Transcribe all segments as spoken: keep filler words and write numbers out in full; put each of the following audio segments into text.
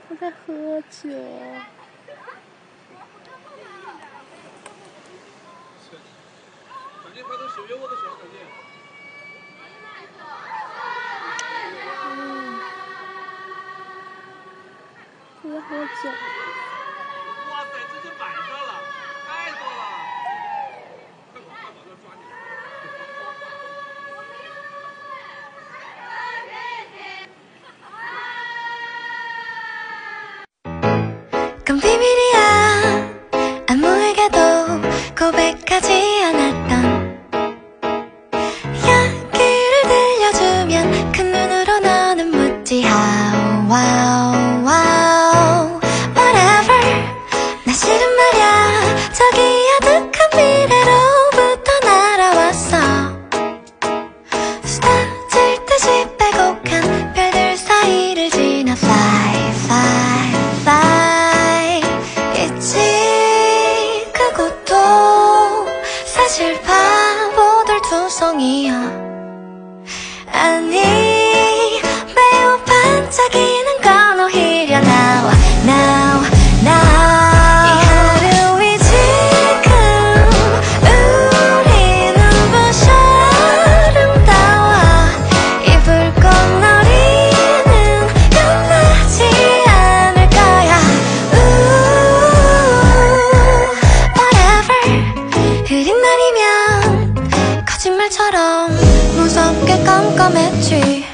他在喝酒。 小静，快点手约我的手，小静。 嗯，他在喝酒。 哇塞，这就满上了，太多了！快跑，快跑，要抓紧。 그건 비밀이야 아무에게도 고백하지 않았던 이야기를 들려주면 큰 눈으로 너는 묻지 how wow wow whatever 나 실은 말야 저기 아득한 미래로부터 날아왔어 쏟아질 듯이 빼곡한 별들 사이를 지나 fly fly fly 있지 그곳도 사실 바보들 투성이야 아니 매우 반짝이는 건 오히려 now now now 이 하루이 지금 우리 눈부셔 아름다워 이 불꽃놀이는 끝나지 않을 거야 흐린 날이면 거짓말처럼 무섭게 깜깜했지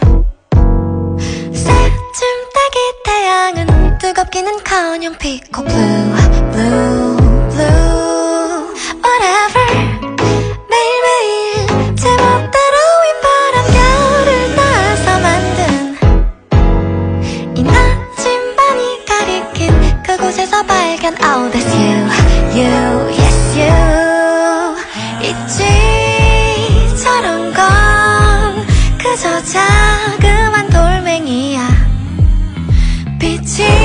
새쯤 따기 태양은 뜨겁기는커녕 피코 blue blue blue whatever 매일매일 제멋대로 휘파람 별을 따서 만든 이 나침반이 가리킨 그곳에서 발견 oh that's you you yes you 있지 저런 건 그저 자그만 돌멩이야 빛이